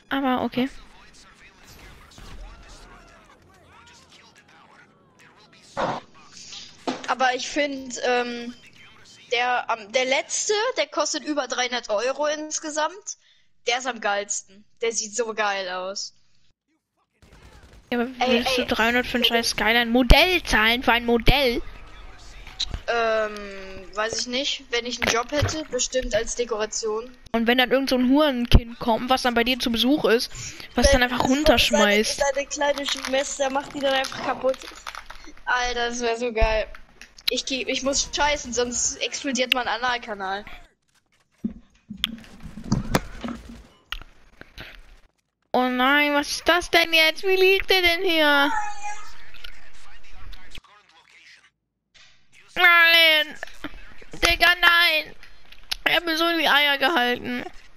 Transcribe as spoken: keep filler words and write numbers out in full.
Aber okay. Aber ich finde, ähm, der, ähm, der letzte, der kostet über dreihundert Euro insgesamt. Der ist am geilsten. Der sieht so geil aus. Ja, aber Ey, willst du ey. dreihundert für ein scheiß Skyline Modell zahlen? Für ein Modell? Ähm, weiß ich nicht. Wenn ich einen Job hätte, bestimmt als Dekoration. Und wenn dann irgend so ein Hurenkind kommt, was dann bei dir zu Besuch ist, was dann einfach runterschmeißt. Seine, seine kleine Schwester macht die dann einfach kaputt. Alter, das wäre so geil. Ich, geh, ich muss scheißen, sonst explodiert mein Analkanal. Oh nein, was ist das denn jetzt? Wie liegt der denn hier? Nein! Digga, nein! Er hat mir so in die Eier gehalten.